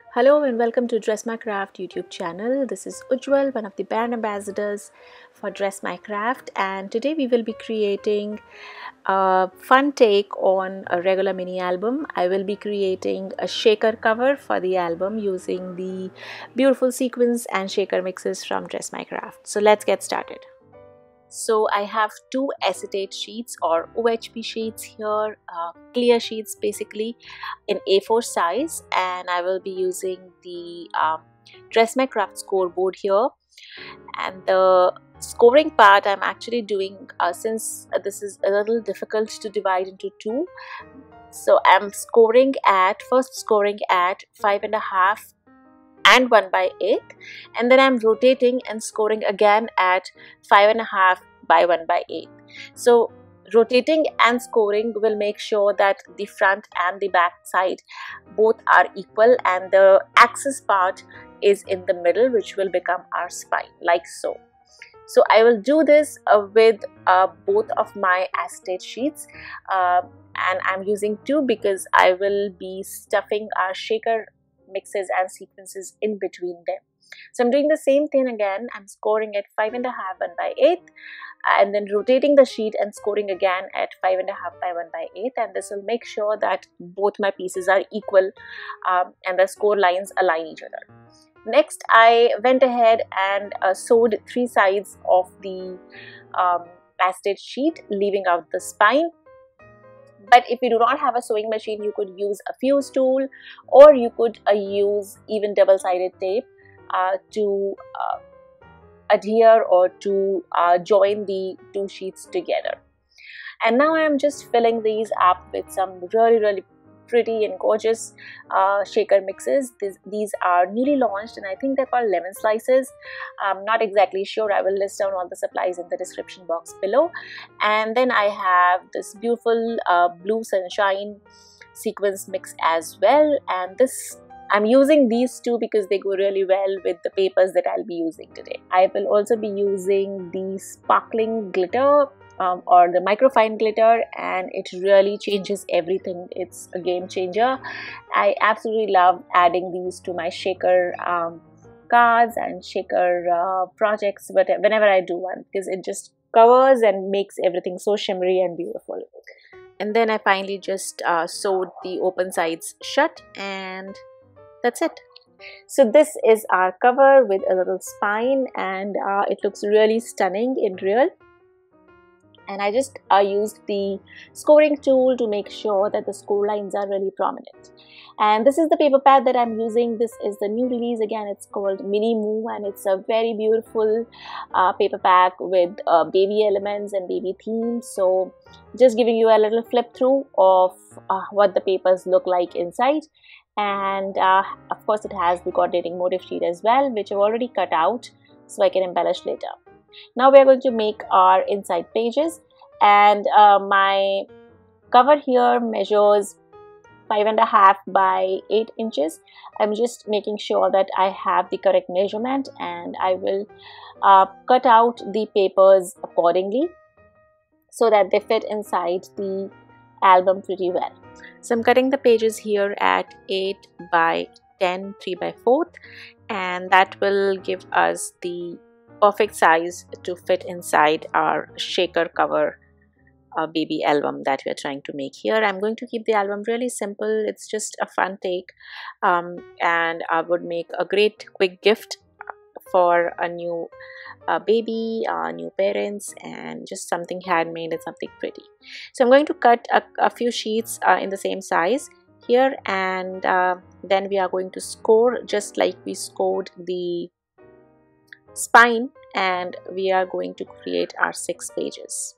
Hello and welcome to Dress My Craft YouTube channel. This is Ujjwal, one of the brand ambassadors for Dress My Craft, and today we will be creating a fun take on a regular mini album. I will be creating a shaker cover for the album using the beautiful sequins and shaker mixes from Dress My Craft. So let's get started. So I have two acetate sheets or OHP sheets here, clear sheets basically in A4 size, and I will be using the Dress My Craft scoreboard here. And the scoring part I'm actually doing, since this is a little difficult to divide into two, so I'm first scoring at 5.5 and 1/8, and then I'm rotating and scoring again at 5.5 by 1/8. So rotating and scoring will make sure that the front and the back side both are equal, and the axis part is in the middle, which will become our spine, like so. So I will do this with both of my acetate sheets, and I'm using two because I will be stuffing our shaker mixes and sequences in between them. So I'm doing the same thing again. I'm scoring at 5.5 1/8, and then rotating the sheet and scoring again at 5.5 by 1/8, and this will make sure that both my pieces are equal, and the score lines align each other. Next, I went ahead and sewed three sides of the acetate sheet, leaving out the spine. But if you do not have a sewing machine, you could use a fuse tool, or you could use even double-sided tape to adhere or to join the two sheets together. And now I am just filling these up with some really pretty and gorgeous shaker mixes. These are newly launched, and I think they're called lemon slices. I'm not exactly sure. I will list down all the supplies in the description box below. And then I have this beautiful blue sunshine sequence mix as well, and I'm using these two because they go really well with the papers that I'll be using today. I will also be using the sparkling glitter, or the microfine glitter, and it really changes everything. It's a game changer. I absolutely love adding these to my shaker cards and shaker projects, but whenever I do one, because it just covers and makes everything so shimmery and beautiful. And then I finally just sewed the open sides shut, and that's it. So this is our cover with a little spine, and it looks really stunning in real. And I just used the scoring tool to make sure that the score lines are really prominent. And this is the paper pad that I'm using. This is the new release. Again, it's called Mini Moo, and it's a very beautiful paper pack with baby elements and baby themes. So just giving you a little flip through of what the papers look like inside. And of course it has the coordinating motif sheet as well, which I've already cut out so I can embellish later. Now we are going to make our inside pages, and my cover here measures 5.5 by 8 inches. I'm just making sure that I have the correct measurement, and I will cut out the papers accordingly so that they fit inside the album pretty well. So I'm cutting the pages here at 8 by 10 3/4, and that will give us the perfect size to fit inside our shaker cover baby album that we are trying to make here. I'm going to keep the album really simple. It's just a fun take, and I would make a great quick gift for a new baby, new parents, and just something handmade and something pretty. So I'm going to cut a few sheets in the same size here, and then we are going to score just like we scored the spine, and we are going to create our 6 pages.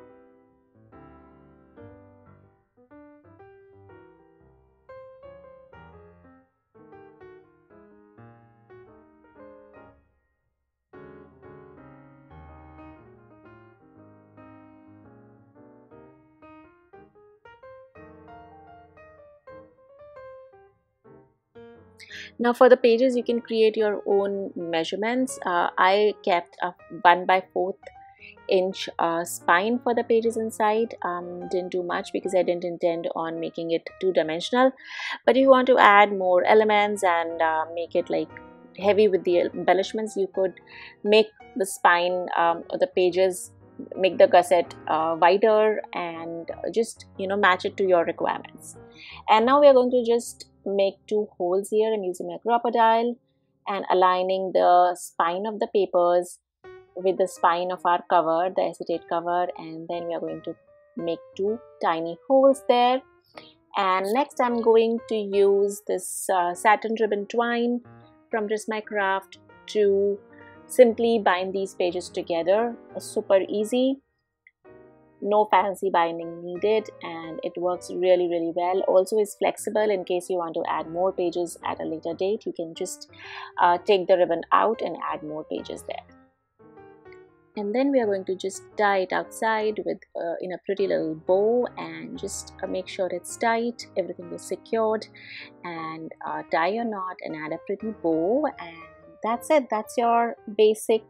Now for the pages, you can create your own measurements. I kept a 1/4 inch spine for the pages inside. Didn't do much because I didn't intend on making it two-dimensional. But if you want to add more elements and make it like heavy with the embellishments, you could make the spine or the pages, make the gusset wider, and just match it to your requirements. And now we are going to just make 2 holes here. I'm using my Crop-A-Dile and aligning the spine of the papers with the spine of our cover, the acetate cover, and then we are going to make 2 tiny holes there. And next I'm going to use this satin ribbon twine from Dress My Craft to simply bind these pages together. Super easy, no fancy binding needed, and it works really well. Also is flexible. In case you want to add more pages at a later date, you can just take the ribbon out and add more pages there. And then we are going to just tie it outside with in a pretty little bow, and just make sure it's tight, everything is secured, and tie your knot and add a pretty bow, and that's it. That's your basic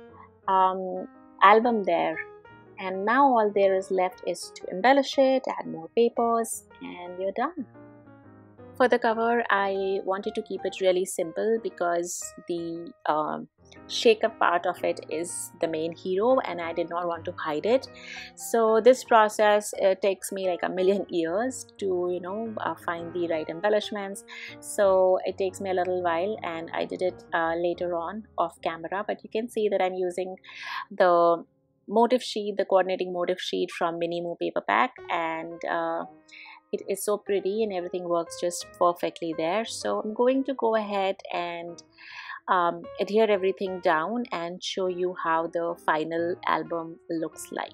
album there. And now all there is left is to embellish it, add more papers, and you're done. For the cover, I wanted to keep it really simple because the shaker part of it is the main hero, and I did not want to hide it. So this process takes me like a million years to find the right embellishments. So it takes me a little while, and I did it later on off camera. But you can see that I'm using the motif sheet, the coordinating motif sheet from Minimoo paper pack, and it is so pretty and everything works just perfectly there. So I'm going to go ahead and adhere everything down and show you how the final album looks like.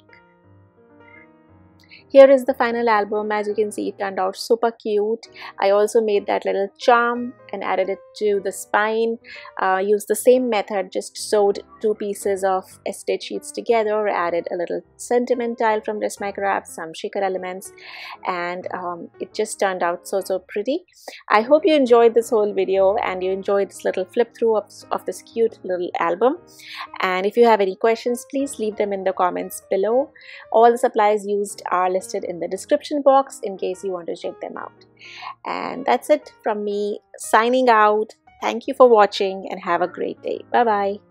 Here is the final album. As you can see, it turned out super cute. I also made that little charm and added it to the spine. Used the same method, just sewed 2 pieces of acetate sheets together, added a little sentiment tile from Dress My Craft, some shaker elements, and it just turned out so pretty. I hope you enjoyed this whole video and you enjoyed this little flip through of this cute little album. And if you have any questions, please leave them in the comments below. All the supplies used are listed in the description box in case you want to check them out. And that's it from me, signing out. Thank you for watching and have a great day. Bye bye.